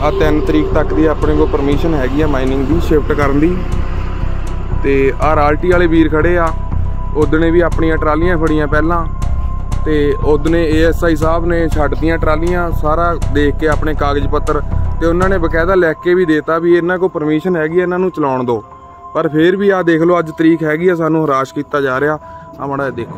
आ 3 तरीक तक की अपने को परमिशन हैगी आ माइनिंग की शिफ्ट करन दी। ते आ राल्टी वाले वीर खड़े आ, उदने भी अपनियां ट्रालियां फड़ियां पहलां ते उदने ASI साहब ने छड्डतियां ट्रालियां, सारा देख के अपने कागज पत्तर ते उन्होंने बकायदा लिख के भी देता भी इन्हां को परमिशन हैगी, इन्हां नूं चलाउण दो। पर फिर भी आ देख लो अज तरीक हैगी आ, सानूं हराश किया जा रहा। आ माड़ा देखो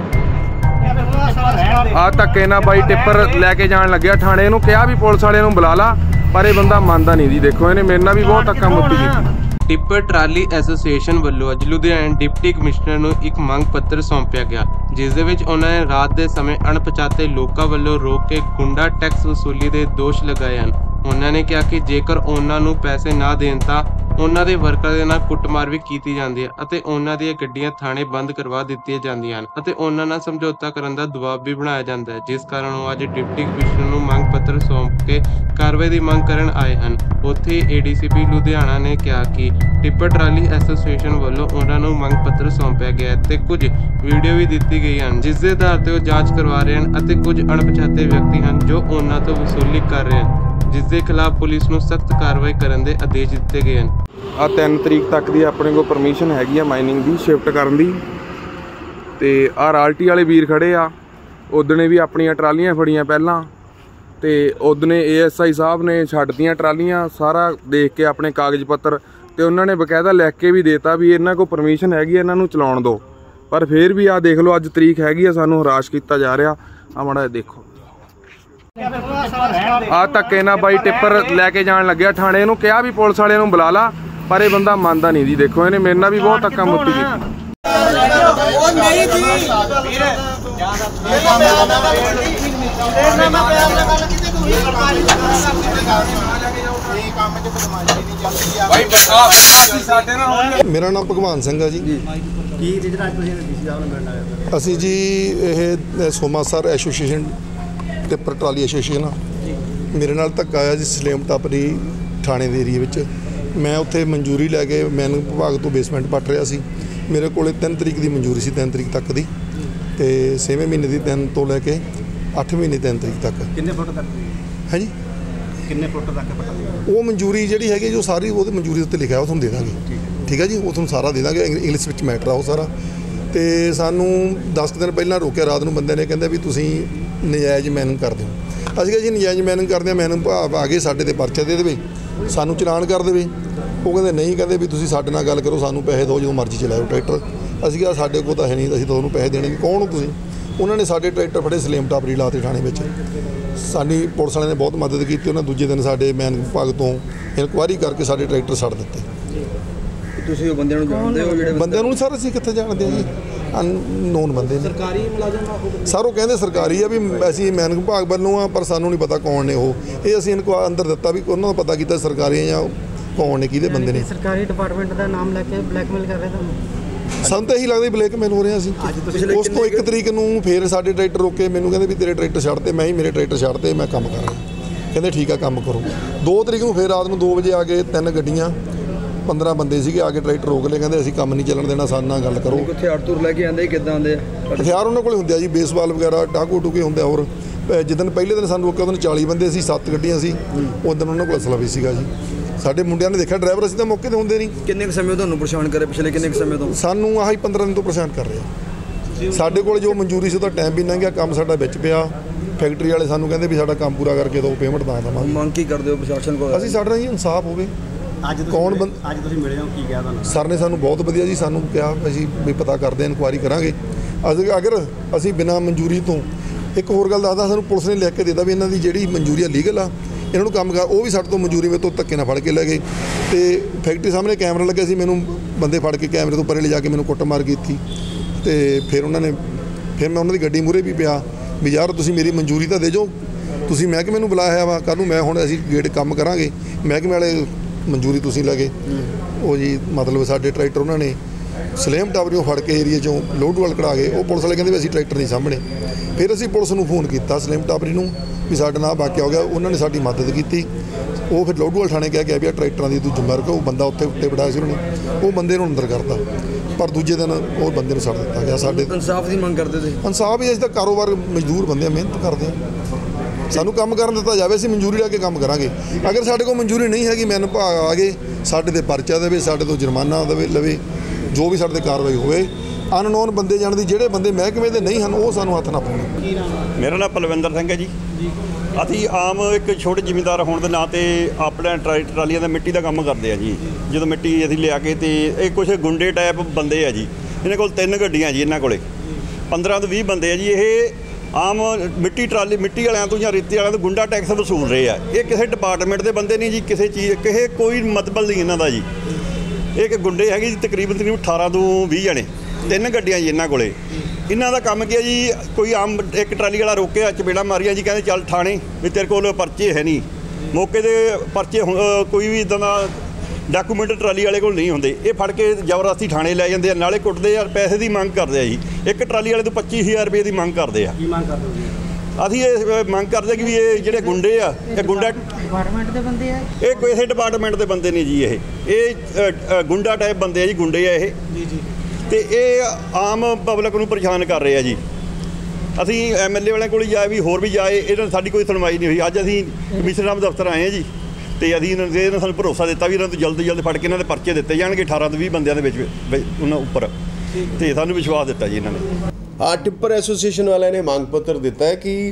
आ धक्के ना बाई टिप्पर लैके जान लग्या थाने नूं, कहा भी पुलिस वाले नूं बुला ला पर यह बंदा मानता नहीं जी। देखो इन्हें मेरे नाल भी बहुत धक्का मुक्की की। ਟਿੱਪਰ ਟਰਾਲੀ ਐਸੋਸੀਏਸ਼ਨ ਵੱਲੋਂ ਅੱਜ ਲੁਧਿਆਣਾ ਡਿਪਟੀ ਕਮਿਸ਼ਨਰ ਨੂੰ ਇੱਕ ਮੰਗ ਪੱਤਰ ਸੌਂਪਿਆ ਗਿਆ, ਜਿਸ ਦੇ ਵਿੱਚ ਉਹਨਾਂ ਨੇ ਰਾਤ ਦੇ ਸਮੇਂ ਅਣਪਛਾਤੇ ਲੋਕਾਂ ਵੱਲੋਂ ਰੋਕ ਕੇ ਗੁੰਡਾ ਟੈਕਸ ਵਸੂਲੀ ਦੇ ਦੋਸ਼ ਲਗਾਏ ਹਨ। ਉਹਨਾਂ ਨੇ ਕਿਹਾ ਕਿ ਜੇਕਰ ਉਹਨਾਂ ਨੂੰ ਪੈਸੇ ਨਾ ਦੇਣ ਤਾਂ ਉਹਨਾਂ ਦੇ ਵਰਕਰਾਂ ਦੇ ਨਾਲ ਕੁੱਟਮਾਰ ਵੀ ਕੀਤੀ ਜਾਂਦੀ ਹੈ ਅਤੇ ਉਹਨਾਂ ਦੀਆਂ ਗੱਡੀਆਂ ਥਾਣੇ ਬੰਦ ਕਰਵਾ ਦਿੱਤੀਆਂ ਜਾਂਦੀਆਂ ਹਨ ਅਤੇ ਉਹਨਾਂ ਨਾਲ ਸਮਝੌਤਾ ਕਰਨ ਦਾ ਦਬਾਅ ਵੀ ਬਣਾਇਆ ਜਾਂਦਾ ਹੈ, ਜਿਸ ਕਾਰਨ ਉਹ ਅੱਜ ਡਿਪਟੀ ਕਮਿਸ਼ਨਰ ਨੂੰ ਮੰਗ ਪੱਤਰ ਸੌਂਪ ਕੇ ਕਾਰਵਾਈ ਦੀ ਮੰਗ ਕਰਨ ਆਏ ਹਨ। ਉੱਥੇ ADCP ਲੁਧਿਆਣਾ ਨੇ ਕਿਹਾ ਕਿ ਟਿੱਪਰ ਟਰਾਲੀ ਐਸੋਸੀਏਸ਼ਨ ਵੱਲੋਂ ਉਹਨਾਂ ਨੂੰ ਮੰਗ ਪੱਤਰ ਸੌਂਪਿਆ ਗਿਆ ਤੇ ਕੁਝ ਵੀਡੀਓ ਵੀ ਦਿੱਤੀ ਗਈ ਹਨ, ਜਿਸ ਦੇ ਆਧਾਰ ਤੇ ਉਹ ਜਾਂਚ ਕਰਵਾ ਰਹੇ ਹਨ ਅਤੇ ਕੁਝ ਅਣਪਛਾਤੇ ਵਿਅਕਤੀ ਹਨ ਜੋ ਉਹਨਾਂ ਤੋਂ ਵਸੂਲੀ ਕਰ ਰਹੇ ਹਨ, ਜਿਸ ਦੇ ਖਿਲਾਫ ਪੁਲਿਸ ਨੂੰ ਸਖਤ ਕਾਰਵਾਈ ਕਰਨ ਦੇ ਆਦੇਸ਼ ਦਿੱਤੇ ਗਏ ਹਨ। आ 3 तरीक तक की अपने को परमिशन हैगी आ माइनिंग की शिफ्ट करन दी। ते आ राल्टी वाले वीर खड़े आ, उदने भी अपनियां ट्रालियां फड़ियां पहलां ते उदने ASI साहब ने छड्डतियां ट्रालियां, सारा देख के अपने कागज पत्तर ते उन्होंने बकायदा लिख के भी देता भी इन्हां को परमिशन हैगी, इन्हां नूं चलाउण दो। पर फिर भी आ देख लो अज तरीक हैगी आ, सानूं हराश किया जा रहा। आ माड़ा देखो आ धक्के ना बाई टिप्पर लैके जान लग्या थाने नूं, कहा भी पुलिस वाले नूं बुला ला पर यह बंदा मानता नहीं जी। देखो इन्हें मेरे नाल भी बहुत धक्का मुक्की की। मेरा नाम भगवान सिंह है जी। असी जी ये सोमासर एसोसीएशन टिप्पर ट्राली एसोसीएशन आ, मेरे नाल धक्का आया जी सलेम टापरी थाने के एरिए में। मैं उत्थे मंजूरी लैके मैन विभाग तो बेसमेंट पट रहा सी, मेरे को 3 तरीक की मंजूरी सी, 3 तरीक तक की, तो 6वें महीने की 3 तो लैके 8 महीने 3 तरीक तक। कितने फुट तक है जी? कितने फुट तक वो मंजूरी जी है जो सारी वो मंजूरी उत्ते लिखा वो दे देंगे, ठीक है जी, वो तुम सारा दे देंगे, इंग्लिश में मैटर आ वो सारा। तो सानू 10 दिन पहला रोकया रात को, बंदे ने कहते भी तुसीं नजायज़ मैनिंग कर दो। असीं कहा जी नजायज़ मैनिंग करते हैं, मैनिंग भाव आ गए साडे ते परचा दे देवे, सानू चलान कर देवे। वो कहते नहीं, कहते भी तुसीं साडे नाल गल करो, सानू पैसे दो, जो मर्जी चलाओ ट्रैक्टर। असीं कहा साडे कोल तां है नहीं, असीं तुहानूं पैसे देने, कौन हो तुसीं? उन्होंने साडे ट्रैक्टर फड़े सलेम टापरी लाते थाने में। साडी पुलिस वाले ने बहुत मदद की, उन्हें दूजे दिन साडे मैन विभाग तो इनकुआरी करके साडे ट्रैक्टर छड्ड दित्ते। तुसीं ओह बंदे नूं जाणदे हो? जिहड़े बंदे नूं सर असीं कित्थे जाणदे जी, अननोन बंदे ने। सरकारी मुलाजम सर वो कहते सरकारी है भी असीं मैन विभाग वालों आ, पर सानू नहीं पता कौन ने वो, ये असीं अंदर दिता भी उन्होंने पता किया सरकारी या कौन ने, किहदे बंदे ने। सरकारी डिपार्टमेंट का नाम लैके ब्लैकमेल कर रहे थे। ਸਾਨੂੰ ਤਾਂ ਇਹੀ ਲੱਗਦਾ ਬਲੈਕਮੇਲ ਹੋ ਰਿਹਾ ਸੀ। ਉਸ ਤੋਂ 1 ਤਰੀਕ ਨੂੰ ਫਿਰ ਸਾਡੇ ਟਰੈਕਟਰ ਰੋਕੇ, ਮੈਨੂੰ ਕਹਿੰਦੇ ਵੀ ਤੇਰੇ ਟਰੈਕਟਰ ਛੱਡਤੇ, ਮੈਂ ਹੀ ਮੇਰੇ ਟਰੈਕਟਰ ਛੱਡਤੇ, ਮੈਂ ਕੰਮ ਕਰ ਰਿਹਾ। ਕਹਿੰਦੇ ਠੀਕ ਆ ਕੰਮ ਕਰੋ। 2 ਤਰੀਕ ਨੂੰ ਫਿਰ ਰਾਤ ਨੂੰ 2 ਵਜੇ ਆ ਕੇ 3 ਗੱਡੀਆਂ 15 ਬੰਦੇ ਸੀਗੇ ਆ ਕੇ ਟਰੈਕਟਰ ਰੋਕ ਲਏ, ਕਹਿੰਦੇ ਅਸੀਂ ਕੰਮ ਨਹੀਂ ਚੱਲਣ ਦੇਣਾ, ਸਾਡੇ ਨਾਲ ਗੱਲ ਕਰੋ। ਹਥਿਆਰ ਤੁਰ ਲੈ ਕੇ ਆਉਂਦੇ ਕਿੱਦਾਂ ਆਉਂਦੇ ਆ? ਹਥਿਆਰ ਉਹਨਾਂ ਕੋਲ ਹੁੰਦੇ ਆ ਜੀ, ਬੇਸਬਾਲ ਵਗੈਰਾ, ਟਾਕੂ ਟੂਕੇ ਹੁੰਦੇ ਆ। ਹੋਰ ਜਿੱਦਣ ਪਹਿਲੇ ਦਿਨ ਸਾਨੂੰ ਰੋਕਿਆ ਉਦੋਂ 40 ਬੰਦੇ ਸੀ, 7 ਗੱਡੀਆਂ ਸੀ, ਉਦੋਂ ਉਹਨਾਂ ਕੋਲ ਅਸਲਾ ਵੀ ਸੀਗਾ ਜੀ। ਸਾਡੇ ਮੁੰਡਿਆਂ ਨੇ ਦੇਖਿਆ, ਡਰਾਈਵਰ ਅਸੀਂ ਤਾਂ ਮੌਕੇ ਤੇ ਹੁੰਦੇ ਨਹੀਂ। ਕਿੰਨੇ ਕੁ ਸਮੇਂ ਤੁਹਾਨੂੰ ਪਰੇਸ਼ਾਨ ਕਰੇ ਪਿਛਲੇ ਕਿੰਨੇ ਕੁ ਸਮੇਂ ਤੋਂ? ਸਾਨੂੰ ਆਹੀ 15 ਦਿਨ ਤੋਂ ਪਰੇਸ਼ਾਨ ਕਰ ਰਿਹਾ। ਸਾਡੇ ਕੋਲ ਜੋ ਮਨਜ਼ੂਰੀ ਸੀ ਉਹਦਾ ਟਾਈਮ ਵੀ ਲੰਘ ਗਿਆ, ਕੰਮ ਸਾਡਾ ਵਿੱਚ ਪਿਆ। ਫੈਕਟਰੀ ਵਾਲੇ ਸਾਨੂੰ ਕਹਿੰਦੇ ਵੀ ਸਾਡਾ ਕੰਮ ਪੂਰਾ ਕਰਕੇ ਦਿਓ, ਪੇਮੈਂਟ ਤਾਂ ਦੇਵਾਂਗੇ। ਮੰਗ ਕੀ ਕਰਦੇ ਹੋ ਪ੍ਰਸ਼ਾਸਨ ਕੋਲ? ਅਸੀਂ ਸਾਡਾ ਜੀ ਇਨਸਾਫ ਹੋਵੇ। ਅੱਜ ਤੁਸੀਂ ਮਿਲੇ ਹੋ, ਕੀ ਕਿਹਾ ਤੁਹਾਨੂੰ? ਸਰ ਨੇ ਸਾਨੂੰ ਬਹੁਤ ਵਧੀਆ ਜੀ, ਸਾਨੂੰ ਕਿਹਾ ਅਸੀਂ ਵੀ ਪਤਾ ਕਰਦੇ ਹਾਂ, ਇਨਕੁਆਇਰੀ ਕਰਾਂਗੇ। ਅਗਰ ਅਸੀਂ ਬਿਨਾਂ ਮਨਜ਼ੂਰੀ ਤੋਂ, ਇੱਕ ਹੋਰ ਗੱਲ ਦੱਸਦਾ, ਸਾਨੂੰ ਪੁਲਿਸ ਨੇ ਲਿਖ ਕੇ ਦਿੱਤਾ ਵੀ ਇਹਨਾਂ ਦੀ ਜਿਹੜੀ ਮਨਜ਼ੂਰੀ ਆ ਲੀਗਲ ਆ, ਇਹਨਾਂ ਨੂੰ ਕੰਮ ਕਰ, ਉਹ ਵੀ ਸਾਡੇ ਤੋਂ ਮਨਜ਼ੂਰੀ ਮੇਰੇ ਤੋਂ ਧੱਕੇ ਨਾਲ ਫੜ ਕੇ ਲੈ ਗਏ। ਤੇ ਫੈਕਟਰੀ ਸਾਹਮਣੇ ਕੈਮਰਾ ਲੱਗਿਆ ਸੀ, ਮੈਨੂੰ ਬੰਦੇ ਫੜ ਕੇ ਕੈਮਰੇ ਤੋਂ ਪਰੇ ਲਿਜਾ ਕੇ ਮੈਨੂੰ ਕੁੱਟਮਾਰ ਕੀਤੀ। ਤੇ ਫਿਰ ਮੈਂ ਉਹਨਾਂ ਦੀ ਗੱਡੀ ਮੂਹਰੇ ਵੀ ਪਿਆ ਵੀ ਯਾਰ ਤੁਸੀਂ ਮੇਰੀ ਮਨਜ਼ੂਰੀ ਤਾਂ ਦੇ ਜਾਓ, ਤੁਸੀਂ ਮਹਿਕਮੇ ਨੂੰ ਬੁਲਾਇਆ ਵਾ, ਕੱਲ੍ਹ ਨੂੰ ਮੈਂ ਹੁਣ ਅਸੀਂ ਗੇਟ ਕੰਮ ਕਰਾਂਗੇ, ਮਹਿਕਮੇ ਵਾਲੇ ਮਨਜ਼ੂਰੀ ਤੁਸੀਂ ਲੈ ਗਏ। ਉਹ ਜੀ ਮਤਲਬ ਸਾਡੇ ਟਰੈਕਟਰ ਉਹਨਾਂ ਨੇ ਸਲੇਮ ਟਾਵਰੀਓਂ ਫੜ ਕੇ ਏਰੀਏ 'ਚੋਂ ਲੋਡਵਾਲ ਕਢਾ ਗਏ। ਉਹ ਪੁਲਿਸ ਵਾਲੇ ਕਹਿੰਦੇ ਵੀ ਅਸੀਂ ਟਰੈਕਟਰ ਨਹੀਂ ਸਾਹਮਣੇ। ਫਿਰ ਅਸੀਂ ਪੁਲਿਸ ਨੂੰ ਫੋਨ ਕੀਤਾ ਸਲੇਮ ਟਾਵਰੀ ਨੂੰ ਵੀ ਸਾਡੇ ਨਾਲ ਵਾਕਿਆ ਹੋ ਗਿਆ, ਉਹਨਾਂ ਨੇ ਸਾਡੀ ਮਦਦ ਕੀਤੀ। ਉਹ ਫਿਰ ਲੋਡਵਾਲ ਥਾਣੇ ਕਹਿ ਗਿਆ ਵੀ ਆ ਟਰੈਕਟਰਾਂ ਦੀ ਤੂੰ ਜ਼ਿੰਮੇਵਾਰ ਕੋ। ਉਹ ਬੰਦਾ ਉੱਤੇ ਬਿਠਾਇਆ ਸੀ ਉਹਨਾਂ ਨੇ, ਉਹ ਬੰਦੇ ਨੂੰ ਅੰਦਰ ਕਰਤਾ, ਪਰ ਦੂਜੇ ਦਿਨ ਉਹ ਬੰਦੇ ਨੂੰ ਛੱਡ ਦਿੱਤਾ ਗਿਆ। ਸਾਡੇ ਇਨਸਾਫ ਦੀ ਮੰਗ ਕਰਦੇ ਸੀ। ਇਨਸਾਫ ਹੀ, ਅਸੀਂ ਤਾਂ ਕਾਰੋਬਾਰ ਮਜ਼ਦੂਰ ਬੰਦੇ ਆ, ਮਿਹਨਤ ਕਰਦੇ ਆ। ਸਾਨੂੰ ਕੰਮ ਕਰਨ ਦਿੱਤਾ ਜਾਵੇ, ਅਸੀਂ ਮਨਜ਼ੂਰੀ ਲੈ ਕੇ ਕੰਮ ਕਰਾਂਗੇ। ਅਗਰ ਸਾਡੇ ਕੋਲ ਮਨਜ਼ੂਰੀ ਨਹੀਂ ਹੈਗੀ, ਮੈਨ ਵਿਭਾਗ ਆ ਗਏ, ਸਾਡੇ ਤੇ ਪਰਚਾ ਦੇਵੇ, ਸਾਡੇ ਤੋਂ ਜੁਰਮਾਨਾ ਲਵੇ, ਜੋ ਵੀ ਸਾਡੇ ਤੇ ਕਾਰਵਾਈ ਹੋਵੇ। ਅਨਨੋਨ ਬੰਦੇ ਜਾਣ ਦੀ, ਜਿਹੜੇ ਬੰਦੇ ਮਹਿਕਮੇ ਦੇ ਨਹੀਂ ਹਨ ਉਹ ਸਾਨੂੰ ਹੱਥ ਨਾ ਪਾਉਣ। ਮੇਰਾ ਨਾਮ ਪਲਵਿੰਦਰ ਸਿੰਘ ਹੈ ਜੀ। ਅਸੀਂ ਆਮ ਇੱਕ ਛੋਟੇ ਜ਼ਿਮੀਂਦਾਰ ਹੋਣ ਦੇ ਨਾਂ 'ਤੇ ਆਪਣਾ ਟਰਾਲੀਆਂ ਦਾ ਮਿੱਟੀ ਦਾ ਕੰਮ ਕਰਦੇ ਆ ਜੀ। ਜਦੋਂ ਮਿੱਟੀ ਅਸੀਂ ਲਿਆ ਕੇ, ਤੇ ਇਹ ਕੁਛ ਗੁੰਡੇ ਟਾਈਪ ਬੰਦੇ ਆ ਜੀ। ਇਹਨਾਂ ਕੋਲ 3 ਗੱਡੀਆਂ ਜੀ, ਇਹਨਾਂ ਕੋਲੇ 15 ਤੋਂ 20 ਬੰਦੇ ਆ ਜੀ। ਇਹ ਆਮ ਮਿੱਟੀ ਵਾਲਿਆਂ ਤੋਂ ਜਾਂ ਰੇਤੇ ਵਾਲਿਆਂ ਤੋਂ ਗੁੰਡਾ ਟੈਕਸ ਵਸੂਲ ਰਹੇ ਆ। ਇਹ ਕਿਸੇ ਡਿਪਾਰਟਮੈਂਟ ਦੇ ਬੰਦੇ ਨਹੀਂ ਜੀ, ਕਿਸੇ ਕੋਈ ਮਤਲਬ ਨਹੀਂ ਇਹਨਾਂ ਦਾ ਜੀ। ਇਹ ਇੱਕ ਗੁੰਡੇ ਹੈਗੇ ਜੀ, ਤਕਰੀਬਨ 18 ਤੋਂ 20 ਜਣੇ, 3 ਗੱਡੀਆਂ ਜੀ ਇਹਨਾਂ ਕੋਲੇ। ਇਹਨਾਂ ਦਾ ਕੰਮ ਕੀ ਹੈ ਜੀ, ਕੋਈ ਆਮ ਇੱਕ ਟਰਾਲੀ ਵਾਲਾ ਰੋਕਿਆ, ਚਪੇੜਾ ਮਾਰੀਆਂ ਜੀ, ਕਹਿੰਦੇ ਚੱਲ ਥਾਣੇ ਵੀ ਤੇਰੇ ਕੋਲ ਪਰਚੇ ਹੈ ਨਹੀਂ। ਮੌਕੇ ਦੇ ਪਰਚੇ ਕੋਈ ਵੀ ਇੱਦਾਂ ਦਾ ਡਾਕੂਮੈਂਟ ਟਰਾਲੀ ਵਾਲੇ ਕੋਲ ਨਹੀਂ ਹੁੰਦੇ। ਇਹ ਫੜ ਕੇ ਜ਼ਬਰਦਸਤੀ ਥਾਣੇ ਲੈ ਜਾਂਦੇ ਆ, ਨਾਲੇ ਕੁੱਟਦੇ ਆ, ਪੈਸੇ ਦੀ ਮੰਗ ਕਰਦੇ ਆ ਜੀ। ਇੱਕ ਟਰਾਲੀ ਵਾਲੇ ਤੋਂ 25,000 ਰੁਪਏ ਦੀ ਮੰਗ ਕਰਦੇ ਆ। ਕੀ ਮੰਗ ਕਰਦੇ ਹੋ? ਅਸੀਂ ਇਹ ਮੰਗ ਕਰਦੇ ਕਿ ਵੀ ਇਹ ਜਿਹੜੇ ਗੁੰਡੇ ਆ, ਇਹ ਗੁੰਡਾ ਡਿਪਾਰਟਮੈਂਟ ਦੇ ਬੰਦੇ ਆ, ਇਹ ਕਿਸੇ ਡਿਪਾਰਟਮੈਂਟ ਦੇ ਬੰਦੇ ਨਹੀਂ ਜੀ। ਇਹ ਗੁੰਡਾ ਟਾਈਪ ਬੰਦੇ ਆ ਜੀ, ਗੁੰਡੇ ਆ ਇਹ ਜੀ। ਤੇ ਇਹ ਆਮ ਪਬਲਿਕ ਨੂੰ ਪਰੇਸ਼ਾਨ ਕਰ ਰਹੇ ਆ ਜੀ। ਅਸੀਂ MLA ਵਾਲਿਆਂ ਕੋਲ ਜਾਏ, ਵੀ ਹੋਰ ਵੀ ਜਾਏ, ਇਹਨਾਂ ਸਾਡੀ ਕੋਈ ਸੁਣਵਾਈ ਨਹੀਂ ਹੋਈ। ਅੱਜ ਅਸੀਂ ਕਮਿਸ਼ਨਰ ਸਾਹਿਬ ਦਫ਼ਤਰ ਆਏ ਹਾਂ ਜੀ, ਤੇ ਅਸੀਂ ਇਹਨਾਂ ਸਾਨੂੰ ਭਰੋਸਾ ਦਿੱਤਾ ਵੀ ਇਹਨਾਂ ਤੋਂ ਜਲਦ ਤੋਂ ਜਲਦ ਫੜ ਕੇ ਇਹਨਾਂ ਦੇ ਪਰਚੇ ਦਿੱਤੇ ਜਾਣਗੇ 18 ਤੋਂ 20 ਬੰਦਿਆਂ ਦੇ ਵਿੱਚ ਉਹਨਾਂ ਉੱਪਰ, ਤੇ ਸਾਨੂੰ ਵਿਸ਼ਵਾਸ ਦਿੱਤਾ ਜੀ ਇਹਨਾਂ ਨੇ। ਟਿੱਪਰ ਐਸੋਸੀਏਸ਼ਨ ਵਾਲਿਆਂ ਨੇ ਮੰਗ ਪੱਤਰ ਦਿੱਤਾ ਹੈ ਕਿ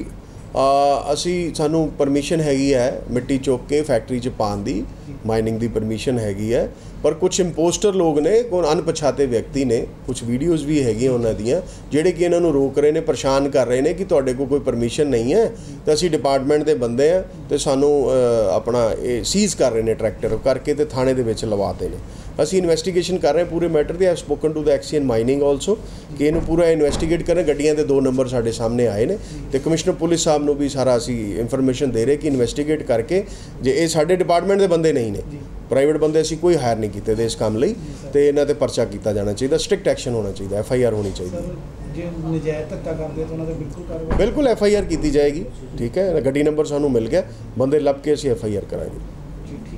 ਸਾਨੂੰ ਪਰਮਿਸ਼ਨ ਹੈਗੀ ਹੈ ਮਿੱਟੀ ਚੁੱਕ ਕੇ ਫੈਕਟਰੀ 'ਚ ਪਾਉਣ ਦੀ, ਮਾਈਨਿੰਗ ਦੀ ਪਰਮਿਸ਼ਨ ਹੈਗੀ ਹੈ, ਪਰ ਕੁਝ ਇੰਪੋਸਟਰ ਲੋਕ ਨੇ, ਕੋਈ ਅਣਪਛਾਤੇ ਵਿਅਕਤੀ ਨੇ, ਕੁਝ ਵੀਡੀਓਜ਼ ਵੀ ਹੈਗੀਆਂ ਉਹਨਾਂ ਦੀਆਂ, ਜਿਹੜੇ ਕਿ ਇਹਨਾਂ ਨੂੰ ਰੋਕ ਰਹੇ ਨੇ, ਪਰੇਸ਼ਾਨ ਕਰ ਰਹੇ ਨੇ ਕਿ ਤੁਹਾਡੇ ਕੋਲ ਕੋਈ ਪਰਮਿਸ਼ਨ ਨਹੀਂ ਹੈ, ਤੇ ਅਸੀਂ ਡਿਪਾਰਟਮੈਂਟ ਦੇ ਬੰਦੇ ਆ, ਤੇ ਸਾਨੂੰ ਆਪਣਾ ਇਹ ਸੀਜ਼ ਕਰ ਰਹੇ ਨੇ, ਟਰੈਕਟਰ ਕਰਕੇ ਤੇ ਥਾਣੇ ਦੇ ਵਿੱਚ ਲਵਾਤੇ ਨੇ। ਅਸੀਂ ਇਨਵੈਸਟੀਗੇਸ਼ਨ ਕਰ ਰਹੇ ਪੂਰੇ ਮੈਟਰ ਦੀ। I have spoken to the XEN mining also ਕਿ ਇਹਨੂੰ ਪੂਰਾ ਇਨਵੈਸਟੀਗੇਟ ਕਰਨ। ਗੱਡੀਆਂ ਦੇ 2 ਨੰਬਰ ਸਾਡੇ ਸਾਹਮਣੇ ਆਏ ਨੇ, ਤੇ ਕਮਿਸ਼ਨਰ ਪੁਲਿਸ ਸਾਹਿਬ ਨੂੰ ਵੀ ਸਾਰਾ ਅਸੀਂ ਇਨਫੋਰਮੇਸ਼ਨ ਦੇ ਰਹੇ ਕਿ ਇਨਵੈਸਟੀਗੇਟ ਕਰਕੇ, ਜੇ ਇਹ ਸਾਡੇ ਡਿਪਾਰਟਮੈਂਟ ਦੇ ਬੰਦੇ ਨਹੀਂ ਨੇ, ਪ੍ਰਾਈਵੇਟ ਬੰਦੇ ਅਸੀਂ ਕੋਈ ਹਾਇਰ ਨਹੀਂ ਕੀਤੇ ਦੇ ਇਸ ਕੰਮ ਲਈ, ਤੇ ਇਹਨਾਂ ਤੇ ਪਰਚਾ ਕੀਤਾ ਜਾਣਾ ਚਾਹੀਦਾ, ਸਟ੍ਰਿਕਟ ਐਕਸ਼ਨ ਹੋਣਾ ਚਾਹੀਦਾ, FIR ਹੋਣੀ ਚਾਹੀਦੀ। ਜੇ ਨਜਾਇਜ਼ ਧੱਕਾ ਕਰਦੇ ਤਾਂ ਉਹਨਾਂ ਤੇ ਬਿਲਕੁਲ ਕਾਰਵਾਈ, ਬਿਲਕੁਲ FIR ਕੀਤੀ ਜਾਏਗੀ। ਠੀਕ ਹੈ, ਗੱਡੀ ਨੰਬਰ ਸਾਨੂੰ ਮਿਲ ਗਿਆ, ਬੰਦੇ ਲੱਭ ਕੇ ਅਸੀਂ FIR ਕਰਾਂਗੇ।